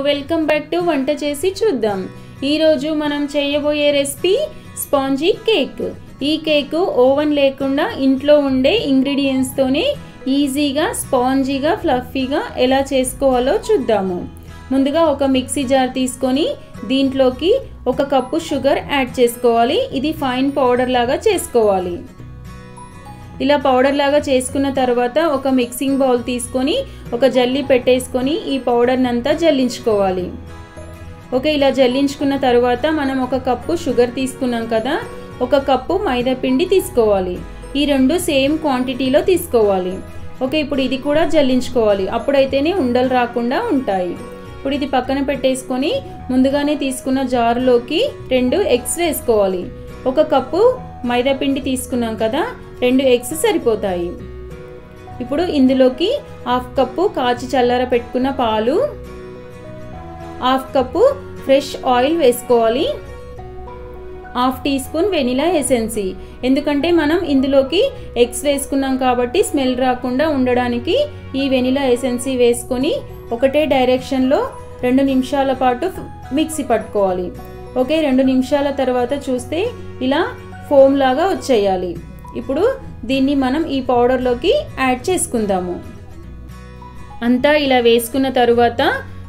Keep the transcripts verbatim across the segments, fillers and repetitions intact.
Welcome back to వంట చేసి చూద్దాం। ఈ రోజు మనం చేయబోయే రెసిపీ స్పాంజీ కేక్। ఈ కేక్ ఓవెన్ లేకుండా ఇంట్లో ఉండే ఇంగ్రీడియెంట్స్ తోనే ఈజీగా స్పాంజీగా ఫ్లఫీగా ఎలా చేసుకోవాలో చూద్దాము। ముందుగా ఒక మిక్సీ జార్ తీసుకొని దీంట్లోకి ఒక కప్పు షుగర్ యాడ్ చేసుకోవాలి। ఇది ఫైన్ పౌడర్ లాగా చేసుకోవాలి। ఇలా పౌడర్ లాగా చేసుకున్న తర్వాత ఒక మిక్సింగ్ బౌల్ తీసుకొని ఒక జల్లి పెట్టేసుకొని ఈ పౌడర్ నంతా జల్లించుకోవాలి। ఓకే, ఇలా జల్లించుకున్న తర్వాత మనం ఒక కప్పు షుగర్ తీసుకున్నాం కదా, ఒక కప్పు మైదా పిండి తీసుకోవాలి। ఈ రెండు సేమ్ క్వాంటిటీలో తీసుకోవాలి। ఓకే, ఇప్పుడు ఇది కూడా జల్లించుకోవాలి, అప్పుడైతేనే ఉండలు రాకుండా ఉంటాయి। ఇప్పుడు ఇది పక్కన పెట్టేసుకొని ముందుగానే తీసుకున్న జార్లోకి రెండు ఎగ్స్ వేసుకోవాలి। ఒక కప్పు మైదా పిండి తీసుకున్నాం కదా, రెండు ఎగ్స్ సరిపోతాయి। ఇప్పుడు ఇందులోకి హాఫ్ కప్పు కాచి చల్లార పెట్టుకున్న పాలు, హాఫ్ కప్పు ఫ్రెష్ ఆయిల్ వేసుకోవాలి, half teaspoon vanilla essence. ఎందుకంటే మనం ఇందులోకి ఎగ్స్ వేసుకున్నాం కాబట్టి స్మెల్ రాకుండా ఉండడానికి ఈ వెనిలా ఎసెన్సీ వేసుకొని ఒకటే డైరెక్షన్లో రెండు నిమిషాల పాటు మిక్సీ పట్టుకోవాలి। ఓకే, రెండు నిమిషాల తర్వాత చూస్తే ఇలా ఫోమ్ లాగా వచ్చేయాలి। ఇప్పుడు దీన్ని మనం ఈ పౌడర్లోకి యాడ్ చేసుకుందాము। అంతా ఇలా వేసుకున్న తర్వాత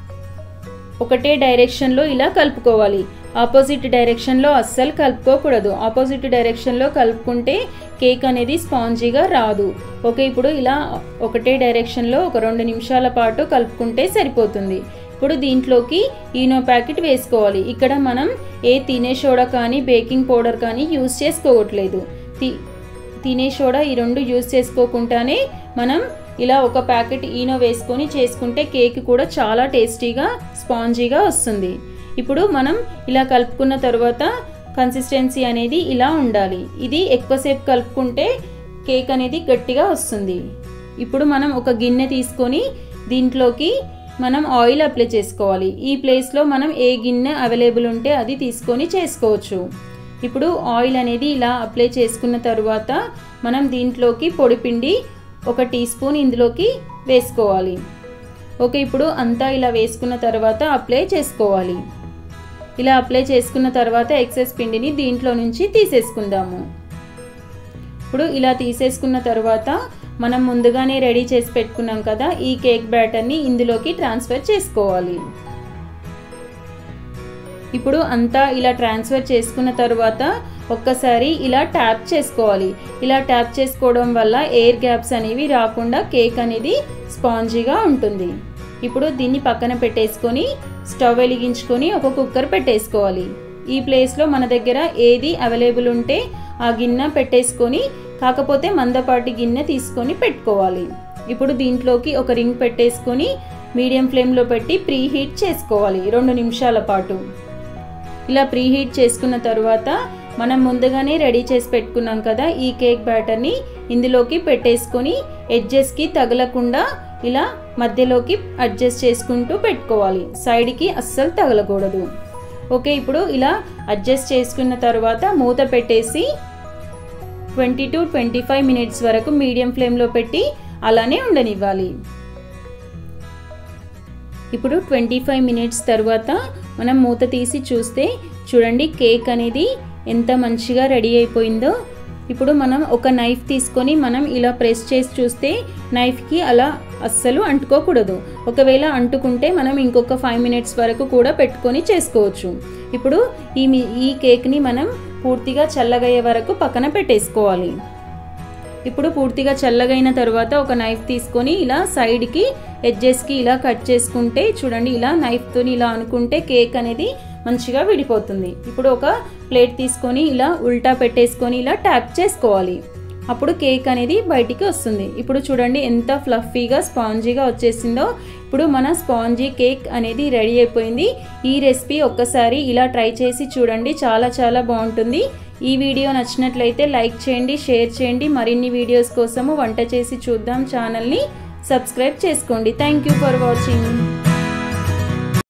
ఒకటే డైరెక్షన్లో ఇలా కలుపుకోవాలి। ఆపోజిట్ డైరెక్షన్లో అస్సలు కలుపుకోకూడదు, ఆపోజిట్ డైరెక్షన్లో కలుపుకుంటే కేక్ అనేది స్పాంజీగా రాదు। ఓకే, ఇప్పుడు ఇలా ఒకటే డైరెక్షన్లో ఒక రెండు నిమిషాల పాటు కలుపుకుంటే సరిపోతుంది। ఇప్పుడు దీంట్లోకి ఈనో ప్యాకెట్ వేసుకోవాలి। ఇక్కడ మనం ఏ తినే సోడా కానీ బేకింగ్ పౌడర్ కానీ యూజ్ చేసుకోవట్లేదు, తి తినే సోడా ఈ రెండు యూజ్ చేసుకోకుండానే మనం ఇలా ఒక ప్యాకెట్ ఈనో వేసుకొని చేసుకుంటే కేక్ కూడా చాలా టేస్టీగా స్పాంజీగా వస్తుంది। ఇప్పుడు మనం ఇలా కలుపుకున్న తర్వాత కన్సిస్టెన్సీ అనేది ఇలా ఉండాలి। ఇది ఎక్కువసేపు కలుపుకుంటే కేక్ అనేది గట్టిగా వస్తుంది। ఇప్పుడు మనం ఒక గిన్నె తీసుకొని దీంట్లోకి మనం ఆయిల్ అప్లై చేసుకోవాలి। ఈ ప్లేస్లో మనం ఏ గిన్నె అవైలబుల్ ఉంటే అది తీసుకొని చేసుకోవచ్చు। ఇప్పుడు ఆయిల్ అనేది ఇలా అప్లై చేసుకున్న తర్వాత మనం దీంట్లోకి పొడిపిండి ఒక టీ స్పూన్ ఇందులోకి వేసుకోవాలి। ఓకే, ఇప్పుడు అంతా ఇలా వేసుకున్న తర్వాత అప్లై చేసుకోవాలి। ఇలా అప్లై చేసుకున్న తర్వాత ఎక్సెస్ పిండిని దీంట్లో నుంచి తీసేసుకుందాము। ఇప్పుడు ఇలా తీసేసుకున్న తర్వాత మనం ముందుగానే రెడీ చేసి పెట్టుకున్నాం కదా ఈ కేక్ బ్యాటర్ని ఇందులోకి ట్రాన్స్ఫర్ చేసుకోవాలి। ఇప్పుడు అంతా ఇలా ట్రాన్స్ఫర్ చేసుకున్న తర్వాత ఒక్కసారి ఇలా ట్యాప్ చేసుకోవాలి। ఇలా ట్యాప్ చేసుకోవడం వల్ల ఎయిర్ గ్యాప్స్ అనేవి రాకుండా కేక్ అనేది స్పాంజీగా ఉంటుంది। ఇప్పుడు దీన్ని పక్కన పెట్టేసుకొని స్టవ్ వెలిగించుకొని ఒక కుక్కర్ పెట్టేసుకోవాలి। ఈ ప్లేస్లో మన దగ్గర ఏది అవైలబుల్ ఉంటే ఆ గిన్నె పెట్టేసుకొని, కాకపోతే మందపాటి గిన్నె తీసుకొని పెట్టుకోవాలి। ఇప్పుడు దీంట్లోకి ఒక రింగ్ పెట్టేసుకొని మీడియం ఫ్లేమ్లో పెట్టి ప్రీ హీట్ చేసుకోవాలి రెండు నిమిషాల పాటు। ఇలా ప్రీ హీట్ చేసుకున్న తర్వాత మనం ముందుగానే రెడీ చేసి పెట్టుకున్నాం కదా ఈ కేక్ బ్యాటర్ని ఇందులోకి పెట్టేసుకొని ఎడ్జెస్కి తగలకుండా ఇలా మధ్యలోకి అడ్జస్ట్ చేసుకుంటూ పెట్టుకోవాలి, సైడ్కి అస్సలు తగలకూడదు। ఓకే, ఇప్పుడు ఇలా అడ్జస్ట్ చేసుకున్న తర్వాత మూత పెట్టేసి twenty to twenty five minutes వరకు మీడియం ఫ్లేమ్లో పెట్టి అలానే ఉండనివ్వాలి। ఇప్పుడు ట్వంటీ ఫైవ్ మినిట్స్ తర్వాత మనం మూత తీసి చూస్తే చూడండి కేక్ అనేది ఎంత మంచిగా రెడీ అయిపోయిందో। ఇప్పుడు మనం ఒక నైఫ్ తీసుకొని మనం ఇలా ప్రెస్ చేసి చూస్తే నైఫ్కి అలా అస్సలు అంటుకోకూడదు, ఒకవేళ అంటుకుంటే మనం ఇంకొక ఫైవ్ మినిట్స్ వరకు కూడా పెట్టుకొని చేసుకోవచ్చు। ఇప్పుడు ఈ ఈ కేక్ని మనం పూర్తిగా చల్లగయ్యే వరకు పక్కన పెట్టేసుకోవాలి। ఇప్పుడు పూర్తిగా చల్లగైన తర్వాత ఒక నైఫ్ తీసుకొని ఇలా సైడ్కి ఎడ్జెస్కి ఇలా కట్ చేసుకుంటే చూడండి ఇలా నైఫ్తో ఇలా అనుకుంటే కేక్ అనేది మంచిగా విడిపోతుంది। ఇప్పుడు ఒక ప్లేట్ తీసుకొని ఇలా ఉల్టా పెట్టేసుకొని ఇలా ట్యాప్ చేసుకోవాలి, అప్పుడు కేక్ అనేది బయటికి వస్తుంది। ఇప్పుడు చూడండి ఎంత ఫ్లఫీగా స్పాంజీగా వచ్చేసిందో। ఇప్పుడు మన స్పాంజీ కేక్ అనేది రెడీ అయిపోయింది। ఈ రెసిపీ ఒక్కసారి ఇలా ట్రై చేసి చూడండి, చాలా చాలా బాగుంటుంది। ఈ వీడియో నచ్చినట్లయితే లైక్ చేయండి, షేర్ చేయండి। మరిన్ని వీడియోస్ కోసము వంట చేసి చూద్దాం ఛానల్ని సబ్స్క్రైబ్ చేసుకోండి। Thank you for watching.